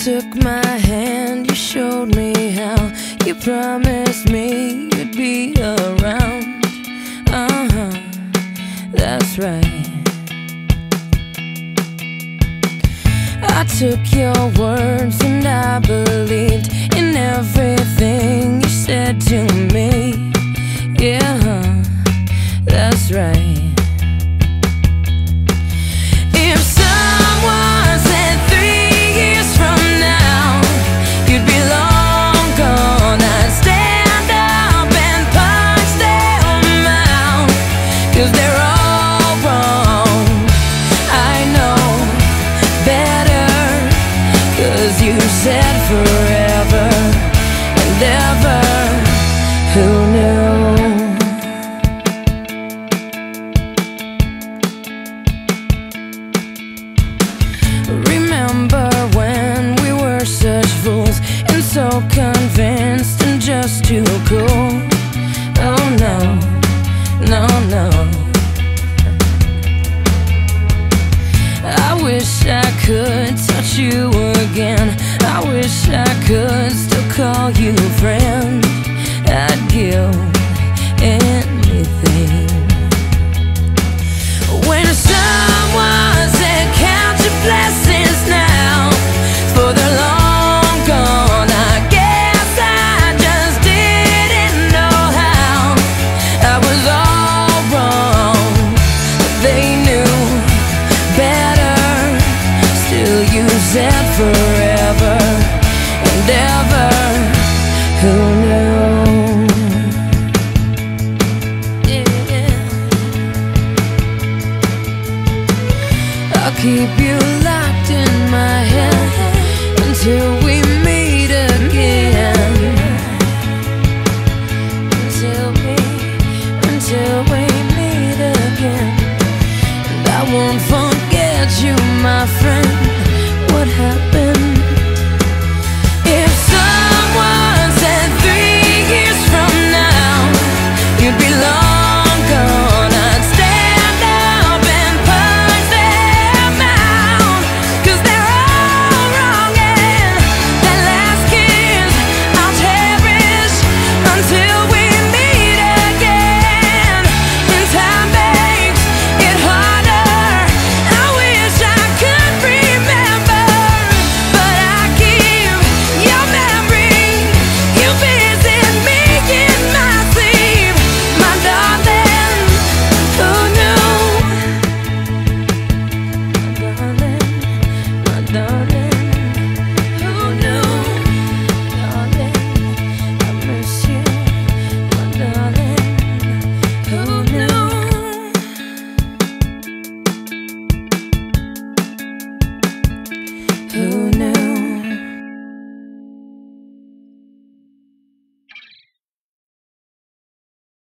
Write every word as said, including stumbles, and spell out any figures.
took my hand, you showed me how. You promised me you'd be around. Uh-huh, that's right. I took your words and I believed in everything you said to me. Yeah, that's right. You said forever and ever. Who knew? Remember when we were such fools and so convinced and just too cool? Oh no, no, no. I wish I could touch you again. I wish I could still call you friend. I'd give anything. When someone said count your blessings now, for they're long gone, I guess I just didn't know how. I was all wrong, they knew better. Still you said forever and ever. Who knew? Yeah. I'll keep you locked in my head until we meet again. Until we, until we meet again. And I won't forget you, my friend. What happened?